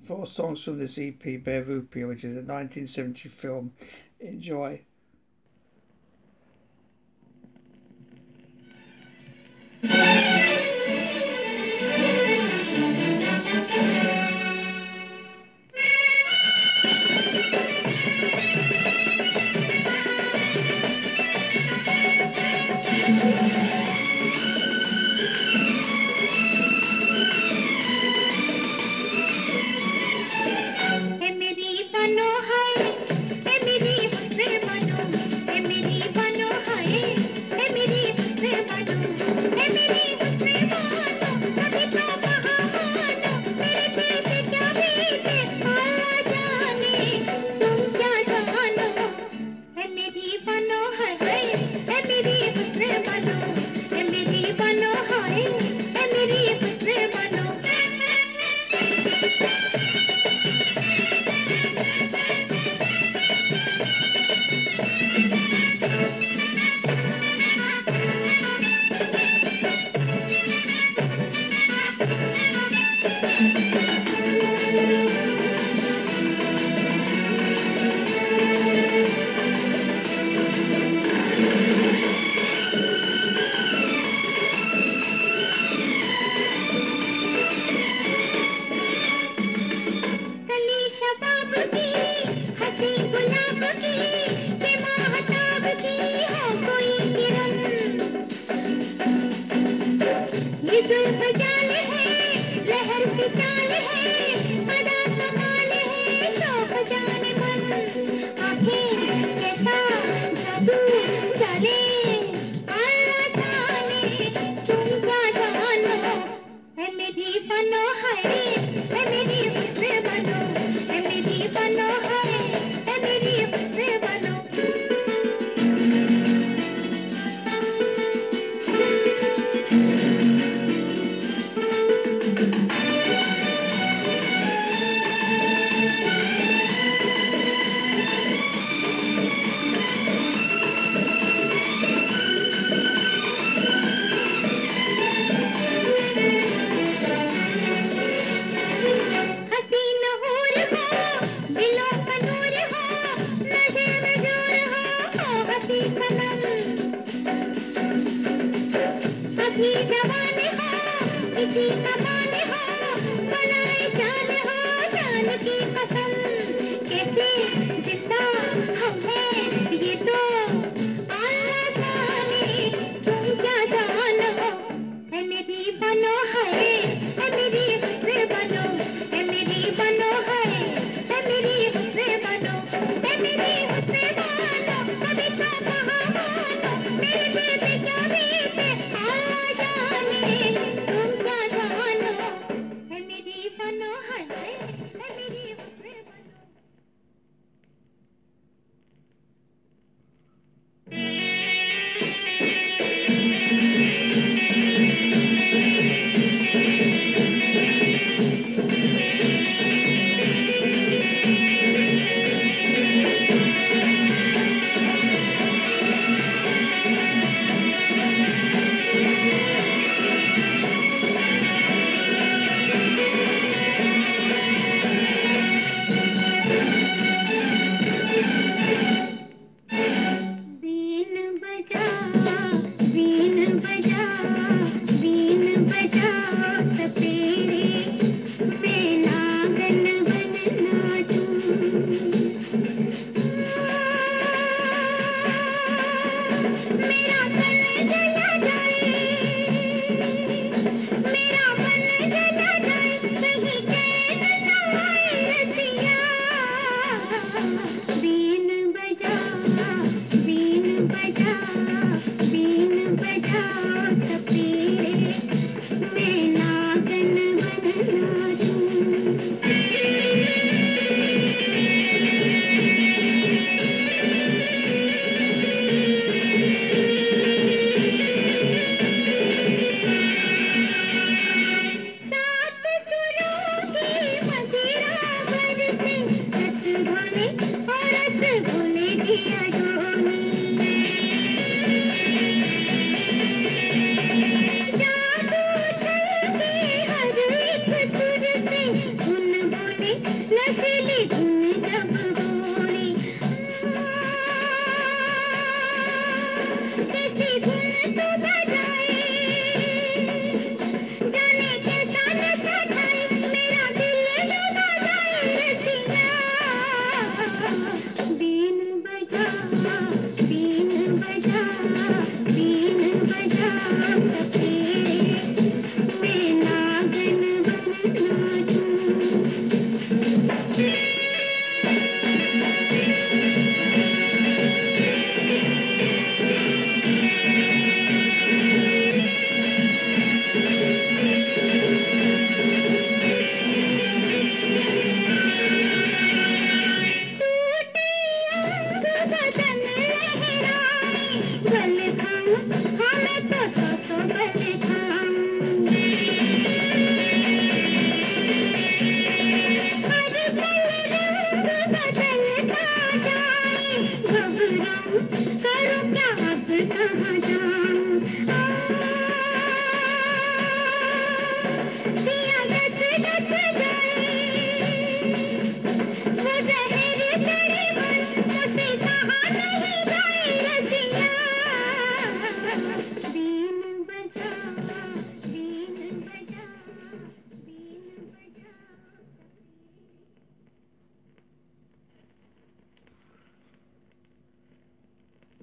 Four songs from this EP, Bearupia, which is a 1970 film. Enjoy.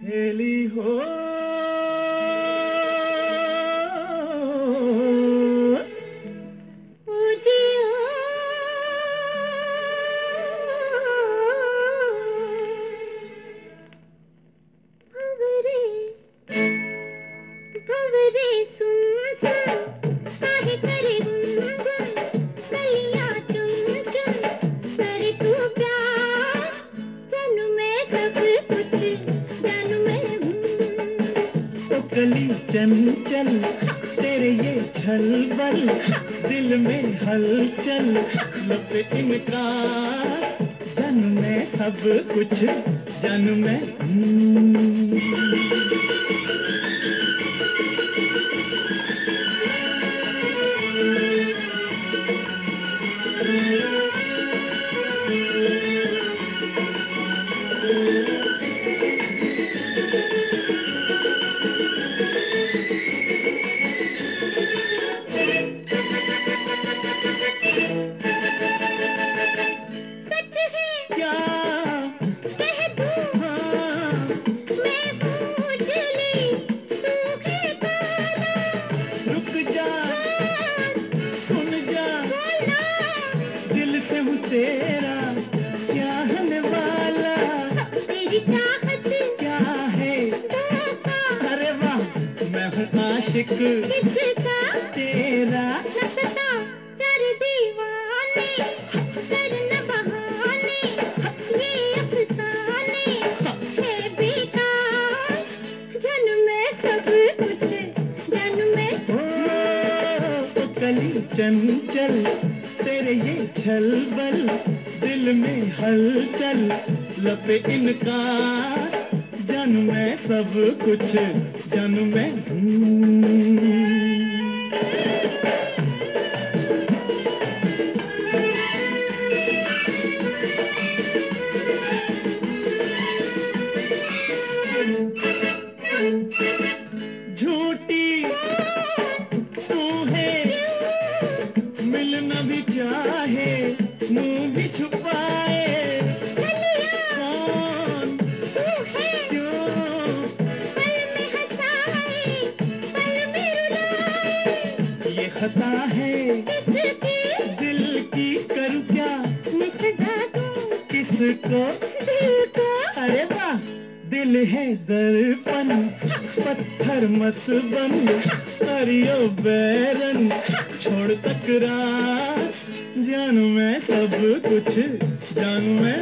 सहेली हो कली चंचल तेरे ये छलबल दिल में हलचल लब इनकार जानू मैं सब कुछ जानू मैं तेरा चाहने वाला तेरी चाहत क्या है अरे वाह मैं हूँ आशिक किसका तेरा कर दीवाने कर न बहाने ये अफसाने है बेकार जानू मैं सब कुछ जानू मैं कली चंचल तेरे ये छलबल दिल में हलचल लब इनकार जानू मैं सब कुछ जानू मैं झूठी तू है मिलना भी चाहे मुंह भी छुपाए कौन क्यों पल में हंसाए पल में रुलाए ये खता है किसकी दिल की करूँ क्या मैं सजा दूँ किसको दिल को अरे वाह दिल है दर्पण पत्थर मत बन करियो बैरन छोड़ तकरार जानू मैं सब कुछ जानू मैं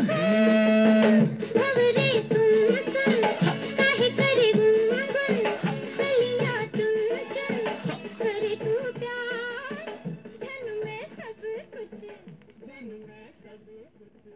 खबरें सुन सुन काहे करे गुनगुन कलियां चुन चुन करे तू प्यार जानू मैं सब कुछ जानू मैं सब कुछ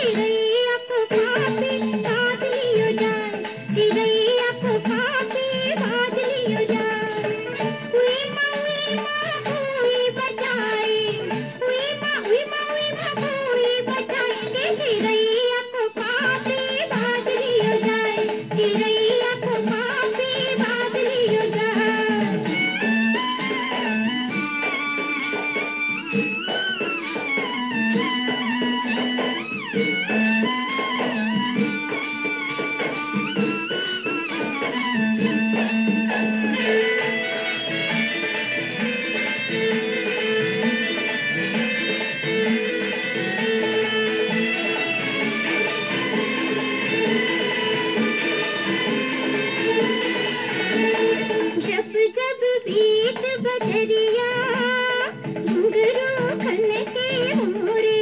चिड़ैया को खा के चिड़ैया को पापी बादली हो जाए, चिड़ैया को पापी बादली हो जाए। जब जब बीच बदरिया घुंघरू खनके मोरे,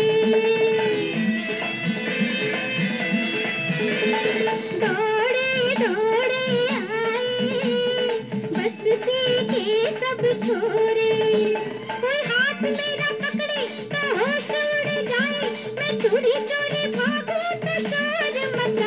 दौड़े दौड़े आए बस्ती के सब छोरे। कोई हाथ मेरा पकड़े तो होश उड़ जाए, मैं चोरी चोरी भागूं तो शोर मचाए।